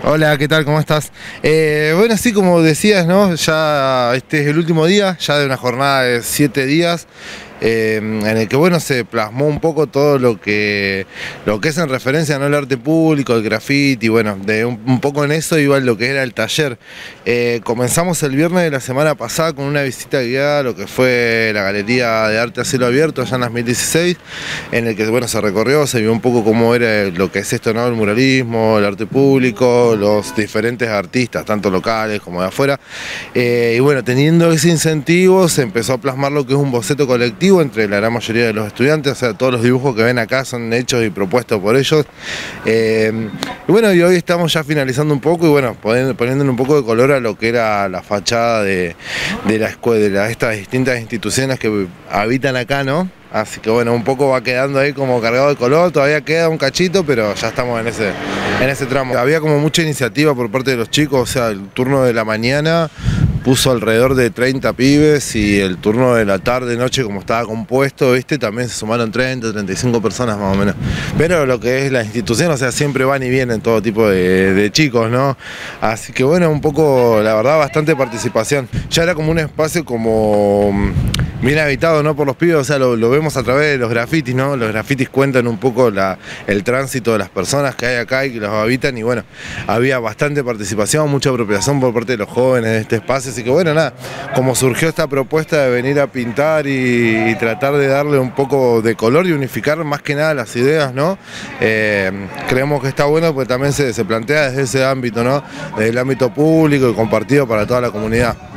Hola, ¿qué tal? ¿Cómo estás? Bueno, así como decías, ¿no? Ya este es el último día, ya de una jornada de 7 días, en el que, bueno, se plasmó un poco todo lo que es en referencia, ¿no? El arte público, el graffiti, bueno, de un poco en eso iba lo que era el taller. Comenzamos el viernes de la semana pasada con una visita guiada a lo que fue la Galería de Arte a Cielo Abierto allá en 2016, en el que, bueno, se recorrió, se vio un poco cómo era lo que es esto, ¿no? El muralismo, el arte público, los diferentes artistas, tanto locales como de afuera. Y bueno, teniendo ese incentivo se empezó a plasmar lo que es un boceto colectivo entre la gran mayoría de los estudiantes, o sea, todos los dibujos que ven acá son hechos y propuestos por ellos. Y bueno, y hoy estamos ya finalizando un poco y bueno, poniéndole un poco de color a lo que era la fachada de la escuela, de estas distintas instituciones que habitan acá, ¿no? Así que bueno, un poco va quedando ahí como cargado de color, todavía queda un cachito, pero ya estamos en ese tramo. Había como mucha iniciativa por parte de los chicos, o sea, el turno de la mañana puso alrededor de 30 pibes y el turno de la tarde, noche, como estaba compuesto, ¿viste? También se sumaron 30, 35 personas más o menos. Pero lo que es la institución, o sea, siempre van y vienen todo tipo de chicos, ¿no? Así que bueno, un poco, la verdad, bastante participación. Ya era como un espacio como bien habitado, ¿no? Por los pibes, o sea, lo vemos a través de los grafitis, ¿no? Los grafitis cuentan un poco el tránsito de las personas que hay acá y que los habitan y bueno, había bastante participación, mucha apropiación por parte de los jóvenes de este espacio, así que bueno, nada, como surgió esta propuesta de venir a pintar y tratar de darle un poco de color y unificar más que nada las ideas, ¿no? Creemos que está bueno porque también se plantea desde ese ámbito, ¿no? Desde el ámbito público y compartido para toda la comunidad.